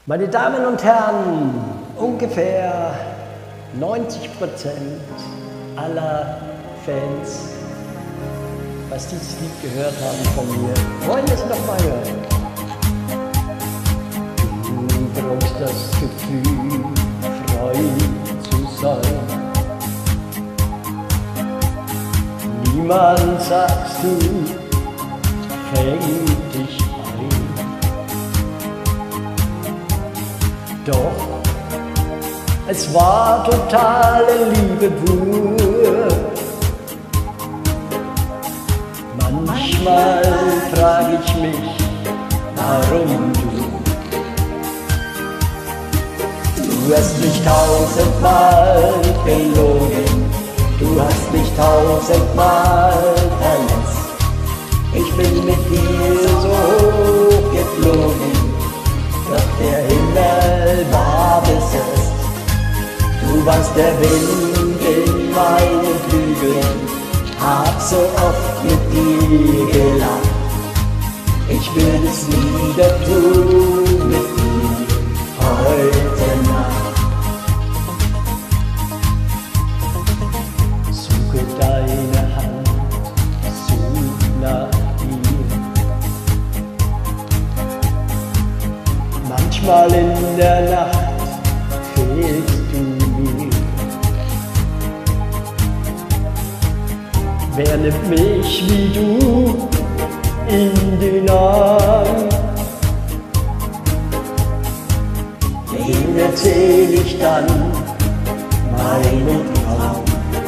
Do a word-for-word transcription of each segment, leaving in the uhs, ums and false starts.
Meine Damen und Herren, ungefähr neunzig Prozent aller Fans, was dieses Lied gehört haben von mir, wollen es nochmal hören. Du brauchst das Gefühl, frei zu sein. Niemand, sagst du, fängt dich ein. Doch es war totale Liebe pur. Manchmal frage ich mich, warum du. Du hast mich tausendmal gelogen, du hast mich tausendmal verletzt. Ich bin mit dir so geflogen, doch der Himmel war besetzt. Du warst der Wind in meinen Flügeln, hab so oft mit dir gelacht. Ich will es wieder tun mit dir heute Nacht. Suche deine Hand, such nach dir. Manchmal in der Nacht fehlst du mir. Wer nimmt mich wie du in den Arm? Wem erzähl ich dann meinen Traum?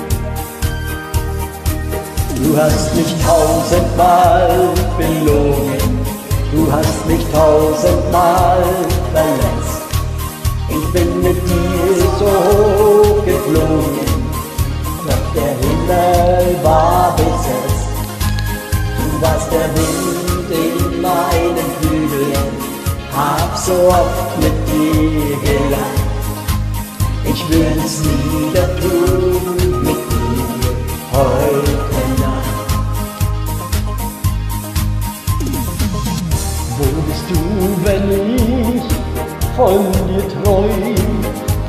Du hast mich tausendmal belogen, du hast mich tausendmal verletzt. Ich bin mit dir so hoch geflogen, doch der Himmel war besetzt. Du warst der Wind in meinen Flügeln, hab so oft mit dir gelacht. Ich will es wieder tun mit dir heute Nacht. Wo bist du, wenn ich von dir träum?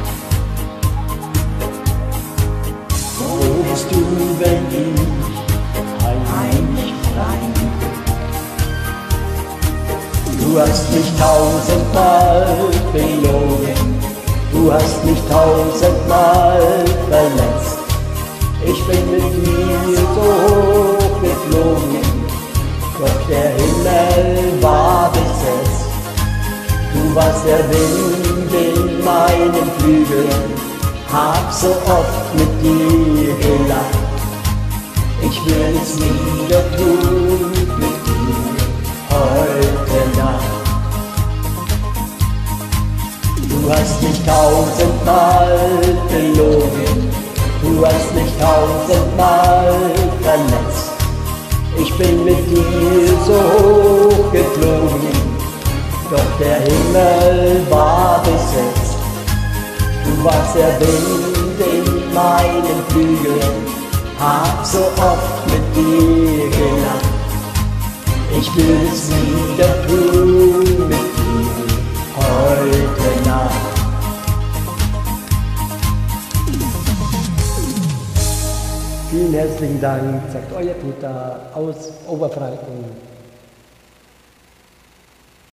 Wo bist du, wenn ich heimlich rein? Du hast mich tausendmal belogen, du hast mich tausendmal verletzt. Ich bin mit dir so hoch geflogen, doch der Himmel war besetzt. Du warst der Wind in meinen Flügeln, hab so oft mit dir gelacht. Ich will es wieder tun mit dir heute Nacht. Du hast mich tausendmal belogen, du hast mich tausendmal verletzt. Ich bin mit dir so hoch geflogen, doch der Himmel war besetzt. Du warst der Wind in meinen Flügeln, hab so oft mit dir gelacht. Ich will es wieder tun mit dir heute Nacht. Vielen herzlichen Dank, sagt euer Tuta aus Oberfranken.